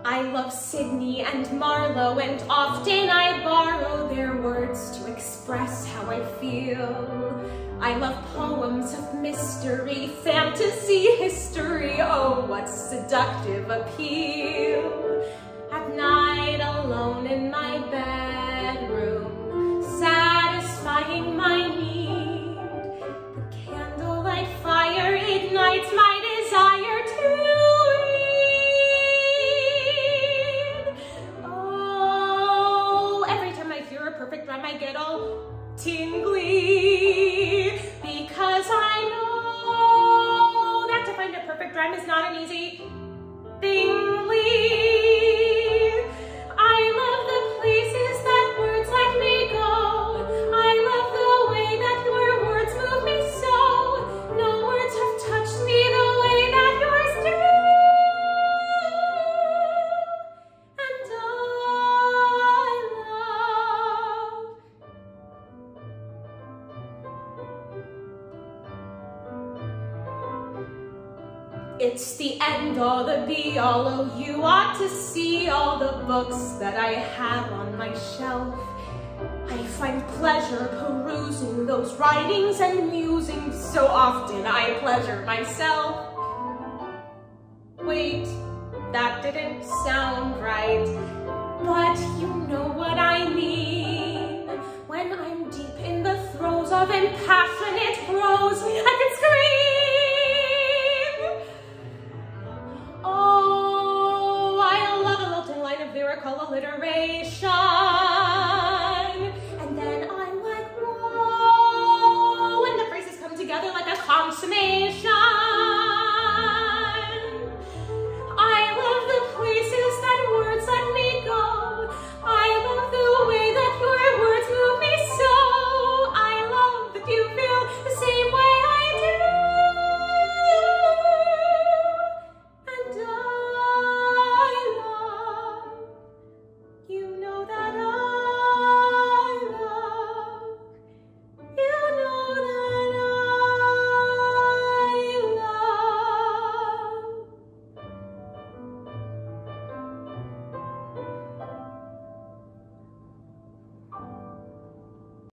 I love Sidney and Marlowe, and often I borrow their words to express how I feel. I love poems of mystery, fantasy, history, oh, what seductive appeal. At night, alone in my bedroom, satisfying my need, the candlelight fire ignites my desire to read. Oh, every time I hear a perfect rhyme, I get all tingly, because I know that to find a perfect rhyme is not an easy thingly. I love the places that words let me go. I love the way that your words move me so. No words have touched me the way that yours do. And it's the end all, the be all, oh, you ought to see all the books that I have on my shelf. I find pleasure perusing those writings and musings, so often I pleasure myself. Wait, that didn't sound right, but you know what I mean. When I'm deep in the throes of impassionate prose, I can scream. Oh, I love a lilting line of lyrical alliteration. And then I'm like, whoa, when the phrases come together like a consummate